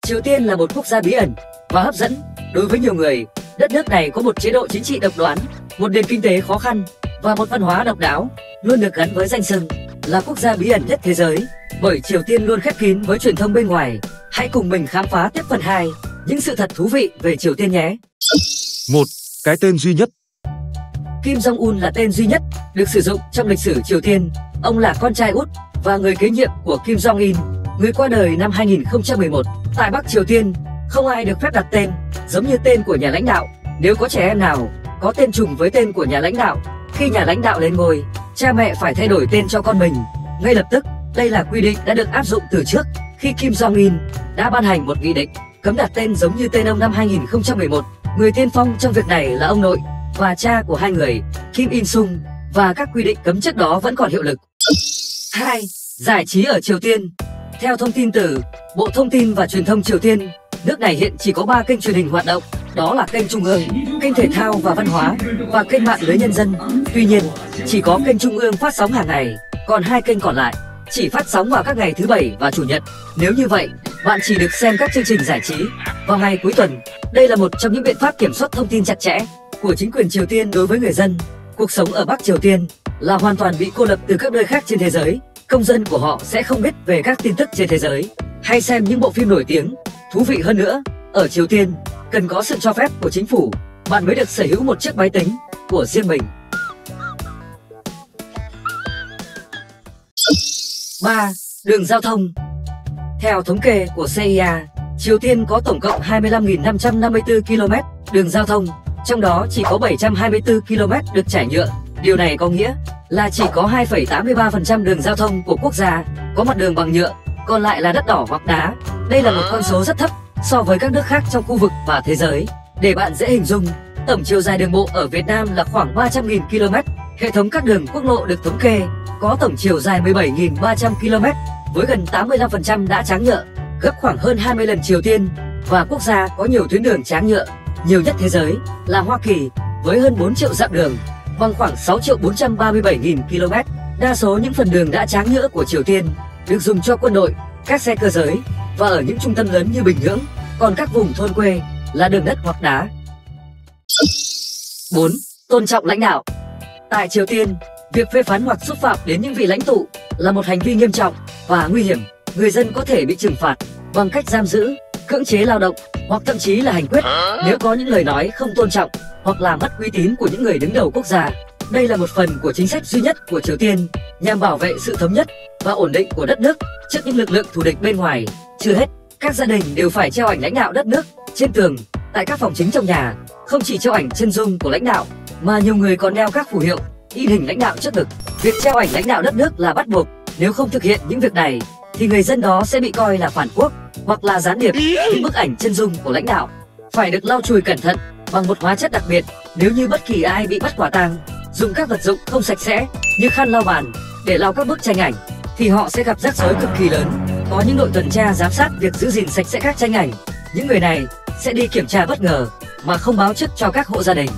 Triều Tiên là một quốc gia bí ẩn và hấp dẫn. Đối với nhiều người, đất nước này có một chế độ chính trị độc đoán, một nền kinh tế khó khăn và một văn hóa độc đáo, luôn được gắn với danh xưng là quốc gia bí ẩn nhất thế giới. Bởi Triều Tiên luôn khép kín với truyền thông bên ngoài. Hãy cùng mình khám phá tiếp phần 2, những sự thật thú vị về Triều Tiên nhé. 1. Cái tên duy nhất. Kim Jong-un là tên duy nhất được sử dụng trong lịch sử Triều Tiên. Ông là con trai út và người kế nhiệm của Kim Jong-il, người qua đời năm 2011. Tại Bắc Triều Tiên, không ai được phép đặt tên giống như tên của nhà lãnh đạo. Nếu có trẻ em nào có tên trùng với tên của nhà lãnh đạo, khi nhà lãnh đạo lên ngôi, cha mẹ phải thay đổi tên cho con mình ngay lập tức. Đây là quy định đã được áp dụng từ trước, khi Kim Jong-il đã ban hành một nghị định cấm đặt tên giống như tên ông năm 2011. Người tiên phong trong việc này là ông nội và cha của hai người, Kim Il-sung, và các quy định cấm trước đó vẫn còn hiệu lực. 2. Giải trí ở Triều Tiên. Theo thông tin từ Bộ Thông tin và Truyền thông Triều Tiên, nước này hiện chỉ có 3 kênh truyền hình hoạt động, đó là kênh Trung ương, kênh Thể thao và Văn hóa và kênh Mạng lưới Nhân dân. Tuy nhiên, chỉ có kênh Trung ương phát sóng hàng ngày, còn 2 kênh còn lại chỉ phát sóng vào các ngày thứ Bảy và Chủ nhật. Nếu như vậy, bạn chỉ được xem các chương trình giải trí vào ngày cuối tuần. Đây là một trong những biện pháp kiểm soát thông tin chặt chẽ của chính quyền Triều Tiên đối với người dân. Cuộc sống ở Bắc Triều Tiên là hoàn toàn bị cô lập từ các nơi khác trên thế giới. Công dân của họ sẽ không biết về các tin tức trên thế giới hay xem những bộ phim nổi tiếng. Thú vị hơn nữa, ở Triều Tiên cần có sự cho phép của chính phủ, bạn mới được sở hữu một chiếc máy tính của riêng mình. 3. Đường giao thông. Theo thống kê của CIA, Triều Tiên có tổng cộng 25.554 km đường giao thông, trong đó chỉ có 724 km được trải nhựa. Điều này có nghĩa là chỉ có 2,83% đường giao thông của quốc gia có mặt đường bằng nhựa, còn lại là đất đỏ hoặc đá. Đây là một con số rất thấp so với các nước khác trong khu vực và thế giới. Để bạn dễ hình dung, tổng chiều dài đường bộ ở Việt Nam là khoảng 300.000 km. Hệ thống các đường quốc lộ được thống kê có tổng chiều dài 17.300 km, với gần 85% đã tráng nhựa, gấp khoảng hơn 20 lần Triều Tiên. Và quốc gia có nhiều tuyến đường tráng nhựa nhiều nhất thế giới là Hoa Kỳ, với hơn 4 triệu dặm đường, bằng khoảng 6.437.000 km. Đa số những phần đường đã tráng nhựa của Triều Tiên được dùng cho quân đội, các xe cơ giới và ở những trung tâm lớn như Bình Nhưỡng, còn các vùng thôn quê là đường đất hoặc đá. 4. Tôn trọng lãnh đạo. Tại Triều Tiên, việc phê phán hoặc xúc phạm đến những vị lãnh tụ là một hành vi nghiêm trọng và nguy hiểm. Người dân có thể bị trừng phạt bằng cách giam giữ, cưỡng chế lao động hoặc thậm chí là hành quyết nếu có những lời nói không tôn trọng hoặc làm mất uy tín của những người đứng đầu quốc gia. Đây là một phần của chính sách duy nhất của Triều Tiên nhằm bảo vệ sự thống nhất và ổn định của đất nước trước những lực lượng thù địch bên ngoài. Chưa hết, các gia đình đều phải treo ảnh lãnh đạo đất nước trên tường, tại các phòng chính trong nhà. Không chỉ treo ảnh chân dung của lãnh đạo, mà nhiều người còn đeo các phù hiệu in hình lãnh đạo trước ngực. Việc treo ảnh lãnh đạo đất nước là bắt buộc. Nếu không thực hiện những việc này thì người dân đó sẽ bị coi là phản quốc hoặc là gián điệp. Những bức ảnh chân dung của lãnh đạo phải được lau chùi cẩn thận bằng một hóa chất đặc biệt. Nếu như bất kỳ ai bị bắt quả tang dùng các vật dụng không sạch sẽ như khăn lau bàn để lau các bức tranh ảnh thì họ sẽ gặp rắc rối cực kỳ lớn. Có những đội tuần tra giám sát việc giữ gìn sạch sẽ các tranh ảnh. Những người này sẽ đi kiểm tra bất ngờ mà không báo trước cho các hộ gia đình.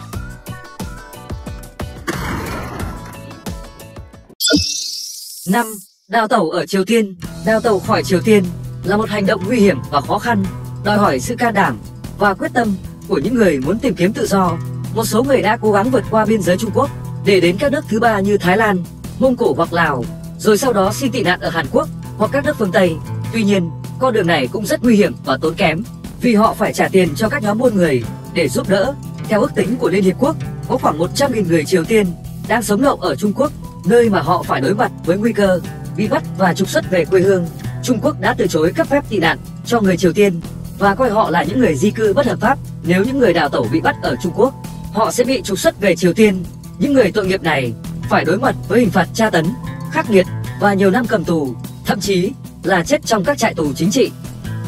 5. Đào tẩu ở Triều Tiên. Đào tẩu khỏi Triều Tiên là một hành động nguy hiểm và khó khăn, đòi hỏi sự can đảm và quyết tâm của những người muốn tìm kiếm tự do. Một số người đã cố gắng vượt qua biên giới Trung Quốc để đến các nước thứ ba như Thái Lan, Mông Cổ hoặc Lào, rồi sau đó xin tị nạn ở Hàn Quốc hoặc các nước phương Tây. Tuy nhiên, con đường này cũng rất nguy hiểm và tốn kém, vì họ phải trả tiền cho các nhóm buôn người để giúp đỡ. Theo ước tính của Liên Hiệp Quốc, có khoảng 100.000 người Triều Tiên đang sống lậu ở Trung Quốc, nơi mà họ phải đối mặt với nguy cơ bị bắt và trục xuất về quê hương. Trung Quốc đã từ chối cấp phép tị nạn cho người Triều Tiên và coi họ là những người di cư bất hợp pháp. Nếu những người đào tẩu bị bắt ở Trung Quốc, họ sẽ bị trục xuất về Triều Tiên. Những người tội nghiệp này phải đối mặt với hình phạt tra tấn khắc nghiệt và nhiều năm cầm tù, thậm chí là chết trong các trại tù chính trị.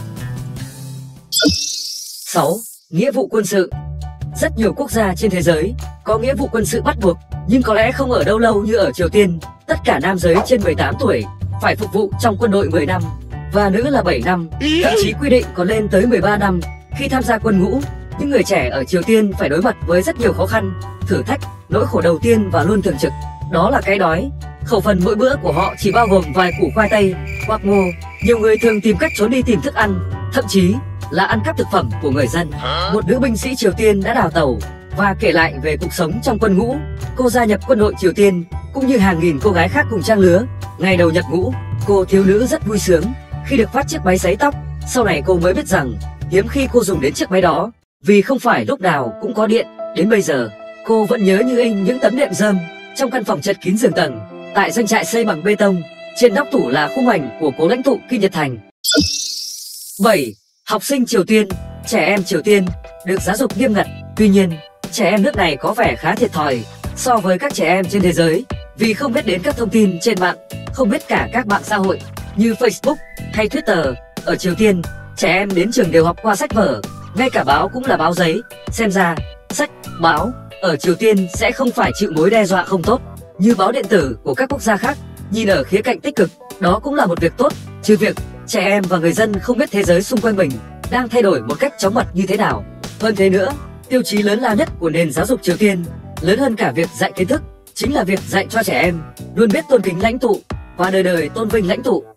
6. Nghĩa vụ quân sự. Rất nhiều quốc gia trên thế giới có nghĩa vụ quân sự bắt buộc, nhưng có lẽ không ở đâu lâu như ở Triều Tiên. Tất cả nam giới trên 18 tuổi phải phục vụ trong quân đội 10 năm và nữ là 7 năm, thậm chí quy định còn lên tới 13 năm khi tham gia quân ngũ. Những người trẻ ở Triều Tiên phải đối mặt với rất nhiều khó khăn, thử thách. Nỗi khổ đầu tiên và luôn thường trực đó là cái đói. Khẩu phần mỗi bữa của họ chỉ bao gồm vài củ khoai tây hoặc ngô. Nhiều người thường tìm cách trốn đi tìm thức ăn thậm chí là ăn cắp thực phẩm của người dân. Một nữ binh sĩ Triều Tiên đã đào tẩu và kể lại về cuộc sống trong quân ngũ. Cô gia nhập quân đội Triều Tiên cũng như hàng nghìn cô gái khác cùng trang lứa. Ngày đầu nhập ngũ, cô thiếu nữ rất vui sướng khi được phát chiếc máy sấy tóc. Sau này cô mới biết rằng hiếm khi cô dùng đến chiếc máy đó, vì không phải lúc nào cũng có điện. Đến bây giờ, cô vẫn nhớ như in những tấm đệm rơm trong căn phòng chật kín giường tầng tại doanh trại xây bằng bê tông. Trên nóc tủ là khung ảnh của cố lãnh tụ Kim Nhật Thành. 7. Học sinh Triều Tiên. Trẻ em Triều Tiên được giáo dục nghiêm ngặt. Tuy nhiên, trẻ em nước này có vẻ khá thiệt thòi so với các trẻ em trên thế giới, vì không biết đến các thông tin trên mạng, không biết cả các mạng xã hội như Facebook hay Twitter. Ở Triều Tiên, trẻ em đến trường đều học qua sách vở, ngay cả báo cũng là báo giấy. Xem ra, sách, báo ở Triều Tiên sẽ không phải chịu mối đe dọa không tốt như báo điện tử của các quốc gia khác. Nhìn ở khía cạnh tích cực, đó cũng là một việc tốt, trừ việc trẻ em và người dân không biết thế giới xung quanh mình đang thay đổi một cách chóng mặt như thế nào. Hơn thế nữa, tiêu chí lớn lao nhất của nền giáo dục Triều Tiên, lớn hơn cả việc dạy kiến thức, chính là việc dạy cho trẻ em luôn biết tôn kính lãnh tụ và đời đời tôn vinh lãnh tụ.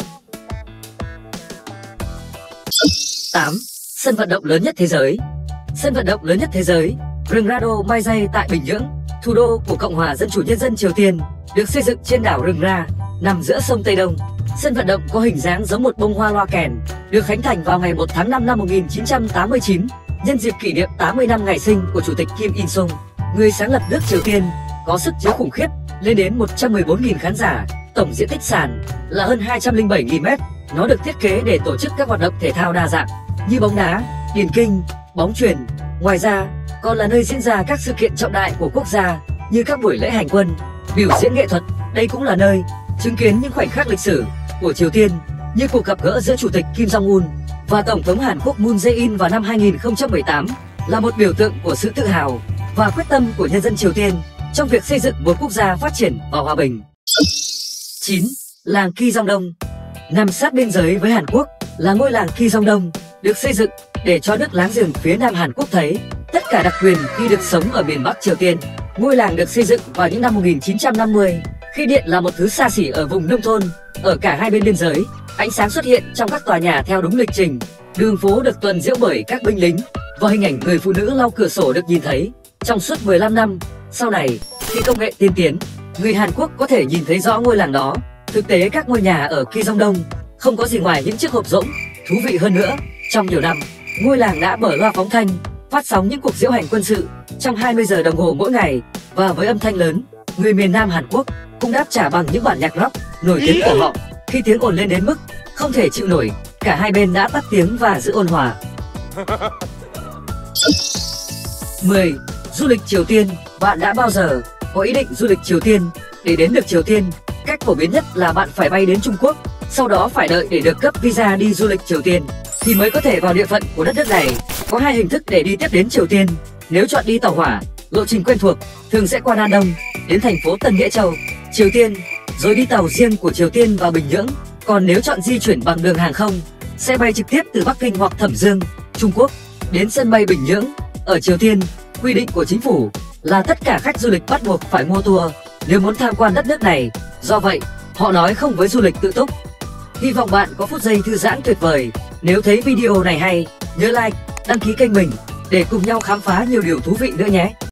8. Sân vận động lớn nhất thế giới. Sân vận động lớn nhất thế giới, rừng Rado Maizay tại Bình Nhưỡng, thủ đô của Cộng hòa Dân chủ Nhân dân Triều Tiên, được xây dựng trên đảo Rừng Ra, nằm giữa sông Tây Đông. Sân vận động có hình dáng giống một bông hoa loa kèn, được khánh thành vào ngày 1 tháng 5 năm 1989, nhân dịp kỷ niệm 80 năm ngày sinh của Chủ tịch Kim Il Sung, người sáng lập nước Triều Tiên. Có sức chứa khủng khiếp lên đến 114.000 khán giả, tổng diện tích sàn là hơn 207.000 m. Nó được thiết kế để tổ chức các hoạt động thể thao đa dạng như bóng đá, điền kinh, bóng chuyền. Ngoài ra, còn là nơi diễn ra các sự kiện trọng đại của quốc gia như các buổi lễ hành quân, biểu diễn nghệ thuật. Đây cũng là nơi chứng kiến những khoảnh khắc lịch sử của Triều Tiên như cuộc gặp gỡ giữa Chủ tịch Kim Jong-un và Tổng thống Hàn Quốc Moon Jae-in vào năm 2018, là một biểu tượng của sự tự hào và quyết tâm của nhân dân Triều Tiên trong việc xây dựng một quốc gia phát triển và hòa bình. 9. Làng Ki-jong-dong. Nằm sát biên giới với Hàn Quốc là ngôi làng Ki-jong-dong, được xây dựng để cho nước láng giềng phía Nam Hàn Quốc thấy tất cả đặc quyền khi được sống ở miền Bắc Triều Tiên. Ngôi làng được xây dựng vào những năm 1950, khi điện là một thứ xa xỉ ở vùng nông thôn. Ở cả hai bên biên giới, ánh sáng xuất hiện trong các tòa nhà theo đúng lịch trình. Đường phố được tuần diễu bởi các binh lính và hình ảnh người phụ nữ lau cửa sổ được nhìn thấy trong suốt 15 năm. Sau này, khi công nghệ tiên tiến, người Hàn Quốc có thể nhìn thấy rõ ngôi làng đó. Thực tế, các ngôi nhà ở Ki-jong-dong không có gì ngoài những chiếc hộp rỗng. Thú vị hơn nữa, trong nhiều năm, ngôi làng đã mở loa phóng thanh, phát sóng những cuộc diễu hành quân sự trong 20 giờ đồng hồ mỗi ngày. Và với âm thanh lớn, người miền Nam Hàn Quốc cũng đáp trả bằng những bản nhạc rock nổi tiếng của họ. Khi tiếng ồn lên đến mức không thể chịu nổi, cả hai bên đã tắt tiếng và giữ ôn hòa. 10. Du lịch Triều Tiên. Bạn đã bao giờ có ý định du lịch Triều Tiên? Để đến được Triều Tiên, cách phổ biến nhất là bạn phải bay đến Trung Quốc, sau đó phải đợi để được cấp visa đi du lịch Triều Tiên thì mới có thể vào địa phận của đất nước này. Có hai hình thức để đi tiếp đến Triều Tiên. Nếu chọn đi tàu hỏa, lộ trình quen thuộc, thường sẽ qua Đan Đông đến thành phố Tân Nghĩa Châu, Triều Tiên, rồi đi tàu riêng của Triều Tiên vào Bình Nhưỡng. Còn nếu chọn di chuyển bằng đường hàng không, sẽ bay trực tiếp từ Bắc Kinh hoặc Thẩm Dương, Trung Quốc đến sân bay Bình Nhưỡng. Ở Triều Tiên, quy định của chính phủ là tất cả khách du lịch bắt buộc phải mua tour nếu muốn tham quan đất nước này. Do vậy, họ nói không với du lịch tự túc. Hy vọng bạn có phút giây thư giãn tuyệt vời. Nếu thấy video này hay, nhớ like, đăng ký kênh mình để cùng nhau khám phá nhiều điều thú vị nữa nhé.